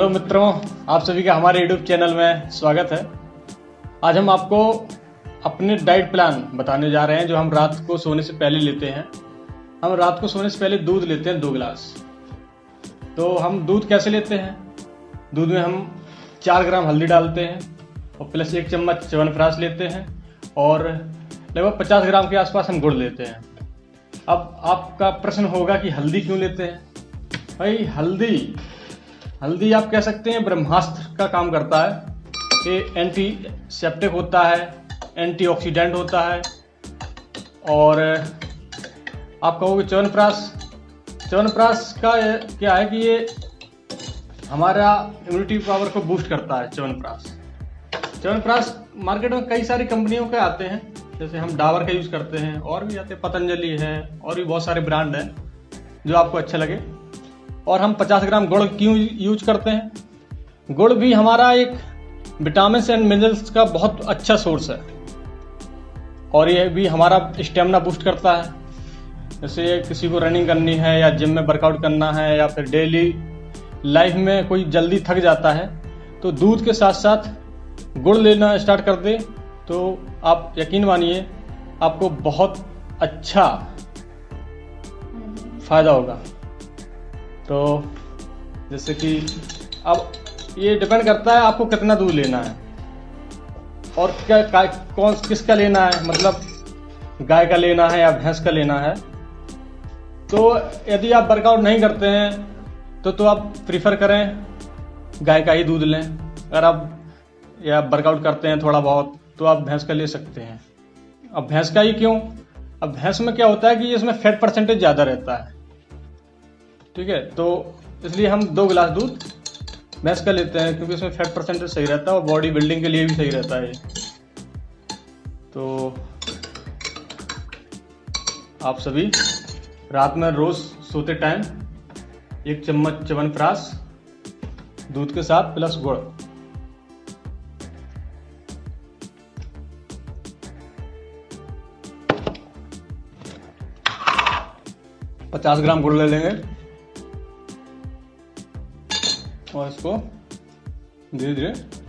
Hello मित्रों, आप सभी का हमारे YouTube चैनल में स्वागत है। आज हम आपको अपने डाइट प्लान बताने जा रहे हैं जो हम रात को सोने से पहले लेते हैं। हम रात को सोने से पहले दूध लेते हैं 2 गिलास। तो हम दूध कैसे लेते हैं? दूध में हम 4 ग्राम हल्दी डालते हैं और प्लस 1 चम्मच च्यवनप्राश लेते हैं और लगभग 50 ग्राम के आसपास हम गुड़ लेते हैं। अब आपका प्रश्न होगा कि हल्दी क्यों लेते हैं? भाई हल्दी आप कह सकते हैं ब्रह्मास्त्र का काम करता है। ये एंटीसेप्टिक होता है, एंटीऑक्सीडेंट होता है। और आप कहोगे च्यवनप्राश का क्या है कि ये हमारा इम्यूनिटी पावर को बूस्ट करता है। च्यवनप्राश मार्केट में कई सारी कंपनियों के आते हैं, जैसे हम डाबर का यूज करते हैं और भी आते हैं, पतंजलि है और भी बहुत सारे ब्रांड हैं जो आपको अच्छे लगे। और हम 50 ग्राम गुड़ क्यों यूज करते हैं? गुड़ भी हमारा एक विटामिन एंड मिनरल्स का बहुत अच्छा सोर्स है और ये भी हमारा स्टेमिना बूस्ट करता है। जैसे किसी को रनिंग करनी है या जिम में वर्कआउट करना है या फिर डेली लाइफ में कोई जल्दी थक जाता है तो दूध के साथ साथ गुड़ लेना स्टार्ट कर दे तो आप यकीन मानिए आपको बहुत अच्छा फायदा होगा। तो जैसे कि अब ये डिपेंड करता है आपको कितना दूध लेना है और किसका लेना है, मतलब गाय का लेना है या भैंस का लेना है। तो यदि आप वर्कआउट नहीं करते हैं तो आप प्रीफर करें गाय का ही दूध लें। अगर आप या वर्कआउट करते हैं थोड़ा बहुत तो आप भैंस का ले सकते हैं। अब भैंस का ही क्यों? अब भैंस में क्या होता है कि इसमें फैट परसेंटेज ज़्यादा रहता है, ठीक है। तो इसलिए हम 2 गिलास दूध भैंस का लेते हैं क्योंकि इसमें फैट परसेंटेज सही रहता है और बॉडी बिल्डिंग के लिए भी सही रहता है। तो आप सभी रात में रोज सोते टाइम 1 चम्मच च्यवनप्राश दूध के साथ प्लस गुड़, $50 ग्राम गुड़ ले लेंगे और इसको धीरे धीरे